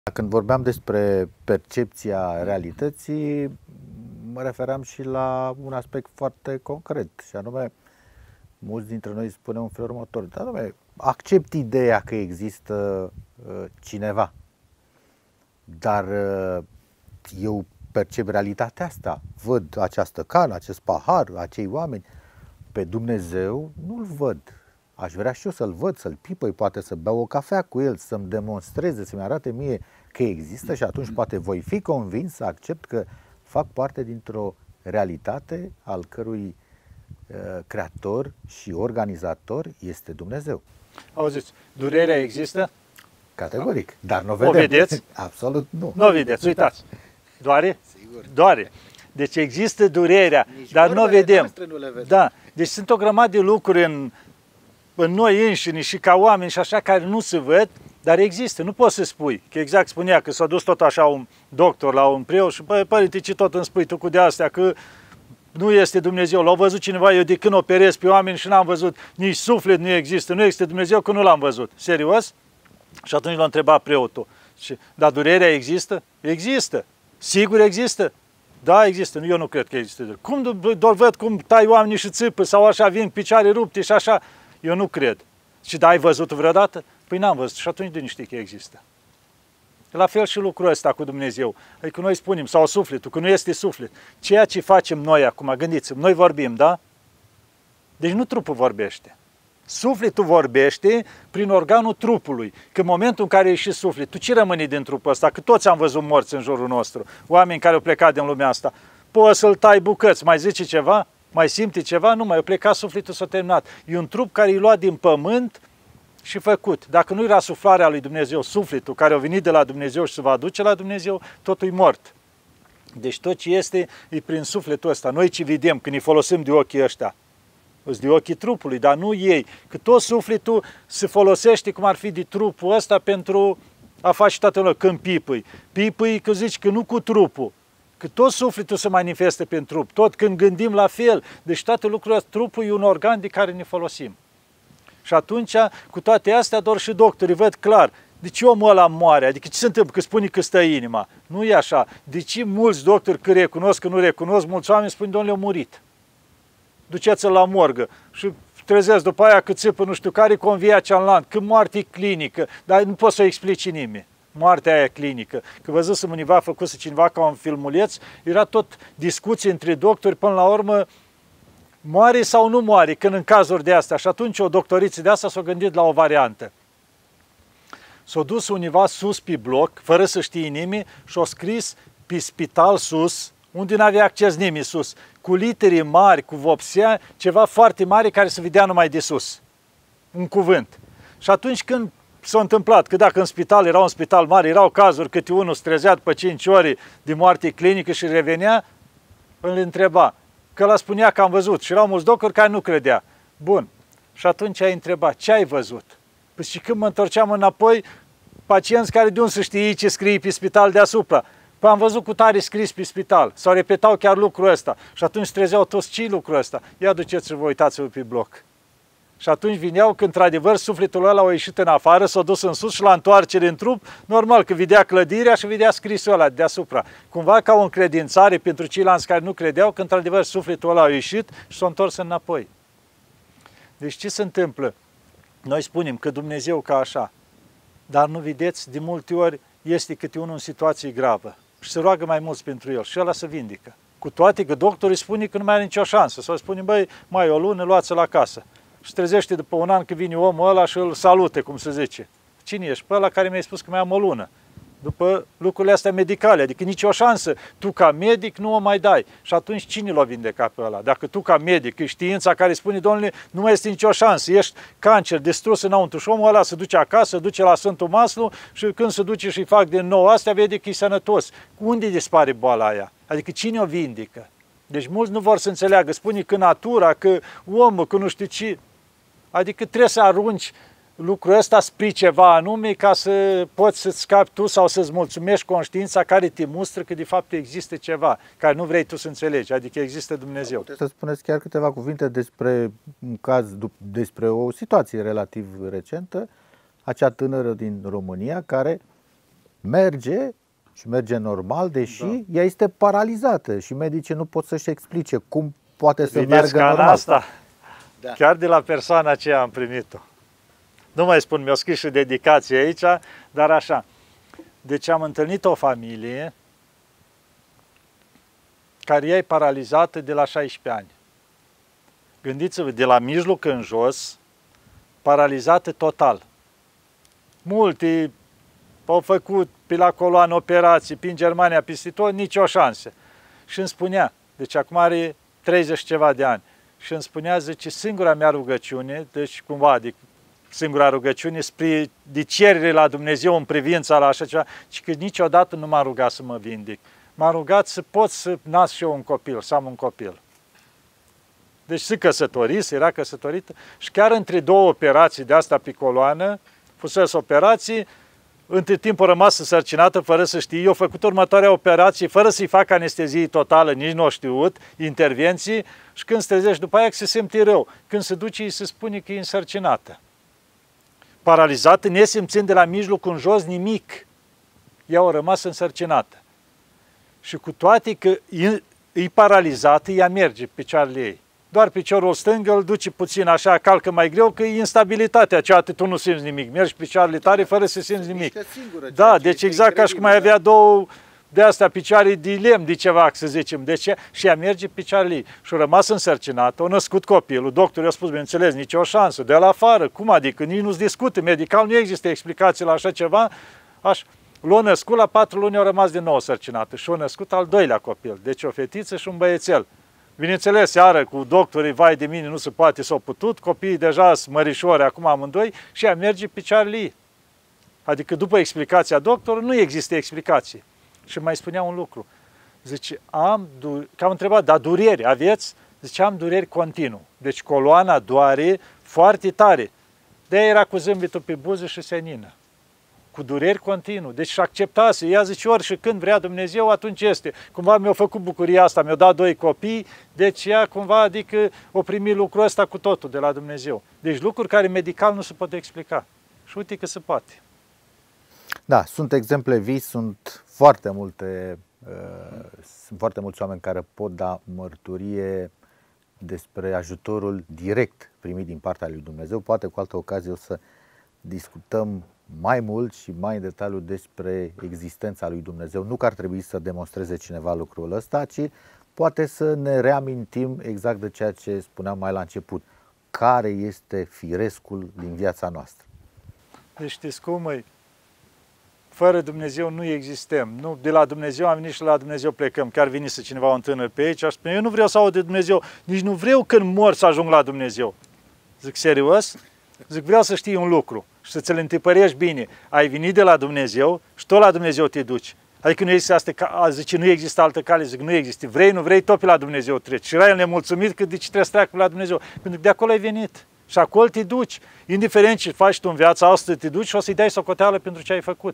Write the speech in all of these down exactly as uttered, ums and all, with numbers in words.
Când vorbeam despre percepția realității, mă refeream și la un aspect foarte concret, și anume, mulți dintre noi spunem în felul următor: da, anume, accept ideea că există uh, cineva, dar uh, eu percep realitatea asta, văd această cană, acest pahar, acei oameni, pe Dumnezeu nu-l văd. Aș vrea și eu să-l văd, să-l pipăi, poate să beau o cafea cu el, să-mi demonstreze, să-mi arate mie că există, și atunci poate voi fi convins să accept că fac parte dintr-o realitate al cărui uh, creator și organizator este Dumnezeu. Auziți, durerea există? Categoric, dar nu o vedem. O vedeți? Absolut nu. Nu o vedeți, uitați. Doare? Sigur. Doare. Deci există durerea, Nici dar nu o vedem. Nu le vedem. Da. Deci sunt o grămadă de lucruri în, în noi înșine și ca oameni și așa care nu se văd, dar există. Nu poți să spui. Că exact spunea că s-a dus tot așa un doctor la un preot și: băi, părinte, ce tot îmi spui tu cu de astea, că nu este Dumnezeu. L-au văzut cineva, eu de când operez pe oameni și n-am văzut, nici suflet nu există, nu există Dumnezeu, că nu l-am văzut. Serios? Și atunci l-a întrebat preotul: și, dar durerea există? Există. Sigur există? Da, există. Eu nu cred că există. Cum doar văd cum tai oamenii și țipă sau așa vin picioare rupte și așa? Eu nu cred. Și da, ai văzut vreodată? Păi n-am văzut. Și atunci de nu știi că există. La fel și lucrul ăsta cu Dumnezeu. Adică noi spunem, sau sufletul, că nu este suflet. Ceea ce facem noi acum, gândiți-vă, noi vorbim, da? Deci nu trupul vorbește. Sufletul vorbește prin organul trupului. Că în momentul în care ieși sufletul, ce rămâne din trupul ăsta? Că toți am văzut morți în jurul nostru, oameni care au plecat din lumea asta. Poți să-l tai bucăți, mai zice ceva? Mai simte ceva? Nu, mai a plecat sufletul, s-a terminat. E un trup care e luat din pământ și făcut. Dacă nu era suflarea lui Dumnezeu, sufletul care a venit de la Dumnezeu și se va aduce la Dumnezeu, totul e mort. Deci tot ce este e prin sufletul ăsta. Noi ce vedem când ne folosim de ochii ăștia, de ochii trupului, dar nu ei. Că tot sufletul se folosește cum ar fi de trupul ăsta pentru a face toată lumea. Când pipăi. Pipăi că zici că nu cu trupul. Că tot sufletul se manifestă prin trup. Tot când gândim la fel. Deci toate lucrurile, trupul e un organ de care ne folosim. Și atunci, cu toate astea, doar și doctorii văd clar. De ce omul ăla moare? Adică ce se întâmplă? Că spune că stă inima. Nu e așa. De ce mulți doctori că recunosc, că nu recunosc, mulți oameni spun: domnule, a murit. Duceți-l la morgă și trezesc după aia că țipă nu știu care, convia cealaltă, că moarte e clinică, dar nu poți să o explici nimeni. Moartea aia clinică. Că văzusem univa, făcuse cineva ca un filmuleț, era tot discuție între doctori, până la urmă, moare sau nu moare, când în cazuri de astea. Și atunci o doctoriță de asta s-a gândit la o variantă. S-a dus univa sus pe bloc, fără să știe nimeni, și a scris pe spital sus, unde nu avea acces nimeni sus, cu litere mari, cu vopsea, ceva foarte mare care se vedea numai de sus. Un cuvânt. Și atunci când s-a întâmplat, că dacă în spital era un spital mare, erau cazuri câte unul se trezea după cinci ore de moarte clinică și revenea, îl întreba. Că ăla spunea că am văzut. Și erau mulți doctori care nu credea. Bun. Și atunci ai întrebat: ce ai văzut? Păi și când mă întorceam înapoi, pacienți care de unde să știe ce scrie pe spital deasupra. Păi am văzut cu tare scris pe spital. Sau repetau chiar lucrul ăsta. Și atunci trezeau toți: ce lucrul ăsta? Ia duceți-vă, vă uitați-vă pe bloc. Și atunci vineau că într-adevăr sufletul ăla a ieșit în afară, s-a dus în sus și la întoarcere în trup, normal că vedea clădirea și vedea scrisul ăla deasupra. Cumva ca o încredințare pentru ceilalți care nu credeau că într-adevăr sufletul ăla a ieșit și s-a întors înapoi. Deci ce se întâmplă? Noi spunem că Dumnezeu ca așa, dar nu vedeți, de multe ori este câte unul în situație gravă și se roagă mai mulți pentru el și ăla se vindică. Cu toate că doctorii spune că nu mai are nicio șansă. Sau spune: băi, mai o lună, luați-l acasă. Și trezește după un an că vine omul ăla și îl salute, cum se zice. Cine ești? Pe ăla care mi-ai spus că mai am o lună. După lucrurile astea medicale, adică nicio șansă. Tu ca medic nu o mai dai. Și atunci cine l-a vindecat pe ăla? Dacă tu ca medic, e știința care spune: domnule, nu mai este nicio șansă, ești cancer, distrus înăuntru, și omul ăla se duce acasă, se duce la Sfântul Maslu și când se duce și fac din nou astea, vede că e sănătos. Unde dispare boala aia? Adică cine o vindică? Deci mulți nu vor să înțeleagă. Spune că natura, că omul, că nu știu ce. Adică trebuie să arunci lucrul ăsta spre ceva anume ca să poți să-ți scapi tu sau să-ți mulțumești conștiința care te mustră că de fapt există ceva care nu vrei tu să înțelegi, adică există Dumnezeu. Puteți să spuneți chiar câteva cuvinte despre un caz, despre o situație relativ recentă, acea tânără din România care merge și merge normal, deși da. ea este paralizată și medicii nu pot să-și explice cum poate să Vedeți meargă ca normal. asta, da. Chiar de la persoana aceea am primit-o. Nu mai spun, mi-o scris și dedicație aici, dar așa. Deci am întâlnit o familie care e paralizată de la șaisprezece ani. Gândiți-vă, de la mijloc în jos, paralizată total. Multi au făcut pe la coloană operații, prin Germania, peste tot, nicio șansă. Și îmi spunea, deci acum are treizeci ceva de ani, și îmi spunea, zice, singura mea rugăciune, deci cumva, adică singura rugăciune spre de cerere la Dumnezeu în privința la așa ceva, ci că niciodată nu m-a rugat să mă vindic. M-a rugat să pot să nasc și eu un copil, să am un copil. Deci se căsătorise, era căsătorită și chiar între două operații de asta pe coloană, fusese operații, între timp a rămas însărcinată fără să știe, eu făcut următoarea operație fără să-i fac anestezie totală, nici nu o știut, intervenții, și când se trezește după aia că se simte rău. Când se duce, îi se spune că e însărcinată. Paralizată, nesimțind de la mijloc în jos nimic. Ea a rămas însărcinată. Și cu toate că e, e paralizată, ea merge pe picioarele ei. Doar piciorul stâng îl duce puțin așa, calcă mai greu, că e instabilitatea aceea, tu nu simți nimic. Mergi picioarele tare fără să simți nimic. Singură, da, deci exact ca și cum ai avea două de astea picioare de lemn, de ceva, să zicem. Deci, și ea merge pe picioarele ei. Și a rămas însărcinată, a născut copilul. Doctorul i-a spus, bineînțeles, nicio șansă, de la afară. Cum adică? Nici nu-ți discută, medical nu există explicații la așa ceva. Așa. L-a născut, la patru luni a rămas din nou însărcinată și a născut al doilea copil. Deci o fetiță și un băiețel. Bineînțeles, iară cu doctorii, vai de mine, nu se poate, s-au putut, copiii deja sunt mărișori, acum amândoi, și ea merge pe picioarele ei. Adică după explicația doctorului, nu există explicație. Și mai spunea un lucru. Zice, am, că am întrebat, dar dureri aveți? Zice, am dureri continuu. Deci coloana doare foarte tare. De-aia era cu zâmbetul pe buze și senină. Cu dureri continuu. Deci și acceptase. Ea zice, ori și când vrea Dumnezeu, atunci este. Cumva mi-a făcut bucuria asta, mi-a dat doi copii, deci ea cumva, adică o primi lucrul ăsta cu totul de la Dumnezeu. Deci lucruri care medical nu se pot explica. Și uite că se poate. Da, sunt exemple vii, sunt foarte multe, uh, sunt foarte mulți oameni care pot da mărturie despre ajutorul direct primit din partea lui Dumnezeu. Poate cu altă ocazie o să discutăm mai mult și mai în detaliu despre existența lui Dumnezeu. Nu că ar trebui să demonstreze cineva lucrul ăsta, ci poate să ne reamintim exact de ceea ce spuneam mai la început. Care este firescul din viața noastră? Deci știți cum e? Fără Dumnezeu nu existăm. Nu, de la Dumnezeu am venit și la Dumnezeu plecăm. Chiar venise cineva un tânăr pe aici, aș spune, eu nu vreau să aud de Dumnezeu, nici nu vreau când mor să ajung la Dumnezeu. Zic, serios? Zic, vreau să știi un lucru și să ți-l întipărești bine. Ai venit de la Dumnezeu și tot la Dumnezeu te duci. Adică nu există, asta, zice, nu există altă cale, zic, nu există. Vrei, nu vrei, tot pe la Dumnezeu treci. Și era el nemulțumit că de ce trebuie să treacă pe la Dumnezeu. Pentru că de acolo ai venit. Și acolo te duci. Indiferent ce faci tu în viața asta, te duci și o să-i dai socoteală pentru ce ai făcut.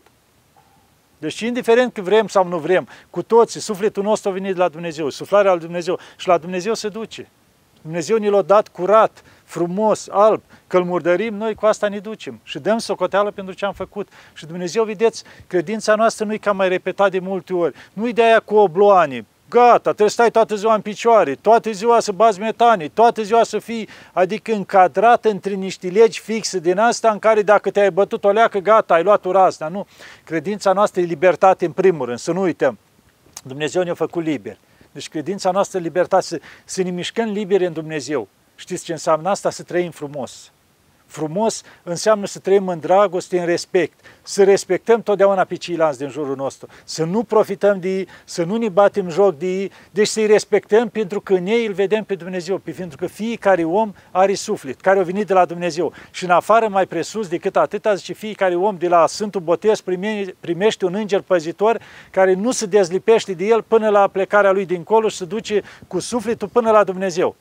Deci indiferent că vrem sau nu vrem, cu toții, sufletul nostru a venit de la Dumnezeu, suflarea lui Dumnezeu și la Dumnezeu se duce. Dumnezeu ne l-a dat curat, frumos, alb, că îl murdărim, noi cu asta ne ducem și dăm socoteală pentru ce am făcut. Și Dumnezeu, vedeți, credința noastră nu e ca mai repetat de multe ori, nu-i de aia cu obloane, gata, trebuie să stai toată ziua în picioare, toată ziua să bați metanii, toată ziua să fii, adică încadrat între niște legi fixe din asta în care dacă te-ai bătut o leacă, gata, ai luat urazna, nu. Credința noastră e libertate în primul rând, să nu uităm. Dumnezeu ne-a făcut liberi. Deci credința noastră e libertate, să, să ne mișcăm liberi în Dumnezeu. Știți ce înseamnă asta? Să trăim frumos. Frumos înseamnă să trăim în dragoste, în respect, să respectăm totdeauna pe ceilalți din jurul nostru, să nu profităm de ei, să nu ne batem joc de ei, deci să-i respectăm pentru că în ei îl vedem pe Dumnezeu, pentru că fiecare om are suflet, care a venit de la Dumnezeu și în afară mai presus decât atâta, zice, fiecare om de la Sfântul Botez primește un înger păzitor care nu se dezlipește de el până la plecarea lui dincolo și se duce cu sufletul până la Dumnezeu.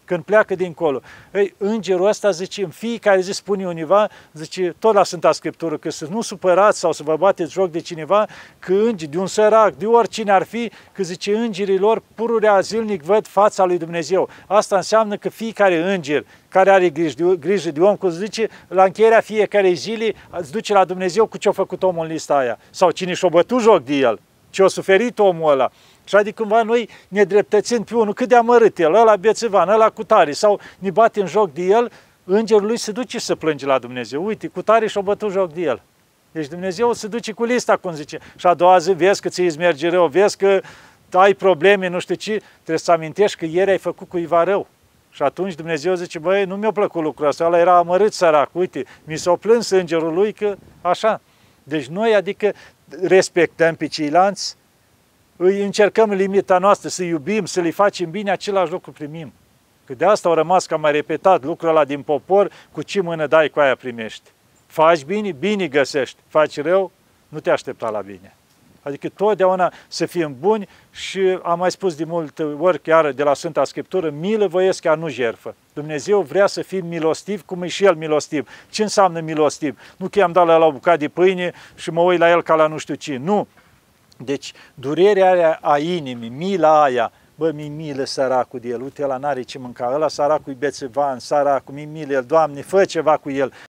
când pleacă dincolo. Ei, îngerul ăsta, zice, în fiecare zi spune univa, zice, tot la Sfânta Scriptură, că să nu supărați sau să vă bateți joc de cineva, că îngeri, de un sărac, de oricine ar fi, că zice, îngerii lor pururea zilnic văd fața lui Dumnezeu. Asta înseamnă că fiecare înger care are grijă de, grijă de om, cum zice, la încheierea fiecarei zile, îți duce la Dumnezeu cu ce-a făcut omul în lista aia. Sau cine și-a bătut joc de el, ce-a suferit omul ăla. Și adică cumva noi ne dreptățind pe unul cât de amărât el, ăla bețevan, ăla cu tare, sau ne bate în joc de el, îngerul lui se duce să plânge la Dumnezeu. Uite, cu tare și-a bătut joc de el. Deci Dumnezeu se duce cu lista, cum zice. Și a doua zi vezi că ți-i merge rău, vezi că ai probleme, nu știu ce, trebuie să amintești că ieri ai făcut cuiva rău. Și atunci Dumnezeu zice, băi, nu mi-a plăcut lucrul ăsta, ăla era amărât sărac, uite, mi s-a plâns îngerul lui că așa. Deci noi, adică, respectăm pe ceilalți, îi încercăm în limita noastră, să iubim, să le facem bine, același lucru primim. Că de asta au rămas, că am mai repetat, lucrul ăla din popor, cu ce mână dai, cu aia primești. Faci bine, bine găsești. Faci rău, nu te aștepta la bine. Adică totdeauna să fim buni și am mai spus de multe ori chiar de la Sfânta Scriptură, milă voiesc chiar nu jertfă. Dumnezeu vrea să fim milostiv cum e și El milostiv. Ce înseamnă milostiv? Nu că i-am dat la o bucată de pâine și mă uit la El ca la nu știu ce. Nu. Deci durerea aia a inimii, mila aia, bă, mi milă săracul de el, uite, ăla n-are ce mânca, ăla săracul e bețevan, săracul, mi milă el, Doamne, fă ceva cu el.